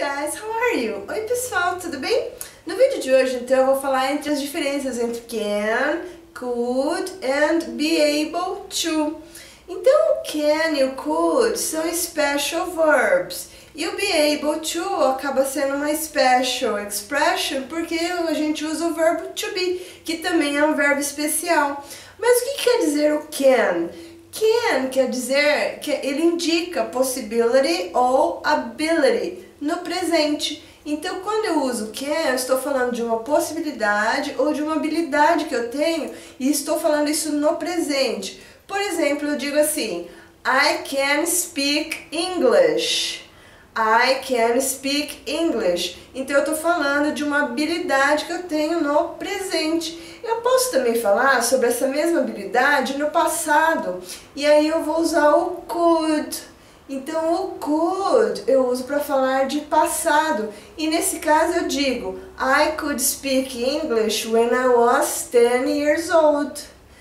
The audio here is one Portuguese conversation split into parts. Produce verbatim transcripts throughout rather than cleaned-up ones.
guys, how are you? Oi pessoal, tudo bem? No vídeo de hoje então eu vou falar entre as diferenças entre can, could and be able to. Então o can e o could são special verbs e o be able to acaba sendo uma special expression porque a gente usa o verbo to be, que também é um verbo especial. Mas o que quer dizer o can? Can quer dizer que ele indica possibility ou ability no presente. Então, quando eu uso can, eu estou falando de uma possibilidade ou de uma habilidade que eu tenho e estou falando isso no presente. Por exemplo, eu digo assim, I can speak English. I can speak English. Então, eu estou falando de uma habilidade que eu tenho no presente. Eu posso também falar sobre essa mesma habilidade no passado. E aí eu vou usar o could. Então, o could eu uso para falar de passado. E nesse caso eu digo, I could speak English when I was ten years old.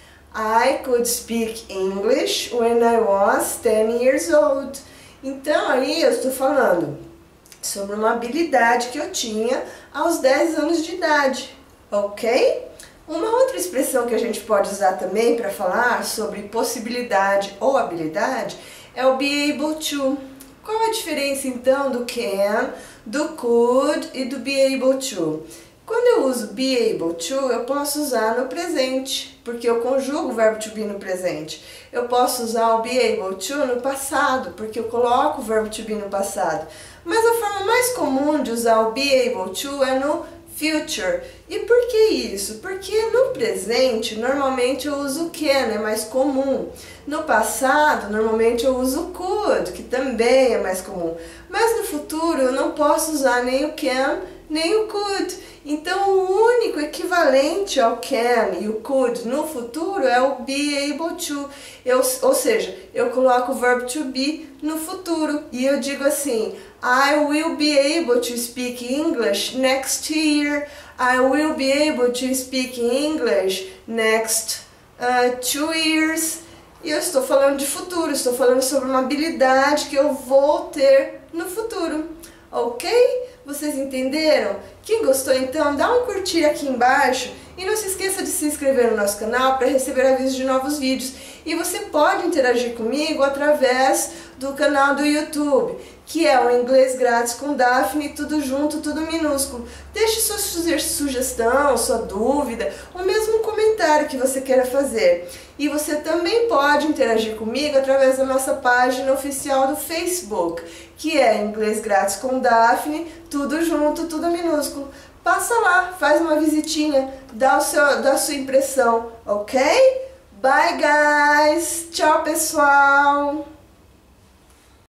I could speak English when I was ten years old. Então, aí eu estou falando sobre uma habilidade que eu tinha aos dez anos de idade, ok? Uma outra expressão que a gente pode usar também para falar sobre possibilidade ou habilidade é o be able to. Qual a diferença então do can, do could e do be able to? Quando eu uso be able to, eu posso usar no presente, porque eu conjugo o verbo to be no presente. Eu posso usar o be able to no passado, porque eu coloco o verbo to be no passado. Mas a forma mais comum de usar o be able to é no future. E por que isso? Porque no presente, normalmente eu uso can, é mais comum. No passado, normalmente eu uso could, que também é mais comum. Mas no futuro, eu não posso usar nem o can, nem o could. Então, o único equivalente ao can e o could no futuro é o be able to. Eu, ou seja, eu coloco o verbo to be no futuro. E eu digo assim, I will be able to speak English next year. I will be able to speak English next uh, two years. E eu estou falando de futuro, estou falando sobre uma habilidade que eu vou ter no futuro. Ok? Vocês entenderam? Quem gostou então, dá um curtir aqui embaixo e não se esqueça de se inscrever no nosso canal para receber avisos de novos vídeos. E você pode interagir comigo através do canal do YouTube, que é o Inglês Grátis com Daphne, tudo junto, tudo minúsculo. Deixe sua sugestão, sua dúvida, ou mesmo um comentário que você queira fazer. E você também pode interagir comigo através da nossa página oficial do Facebook, que é Inglês Grátis com Daphne, tudo junto, tudo minúsculo. Passa lá, faz uma visitinha, dá, o seu, dá a sua impressão, ok? Bye, guys! Tchau, pessoal!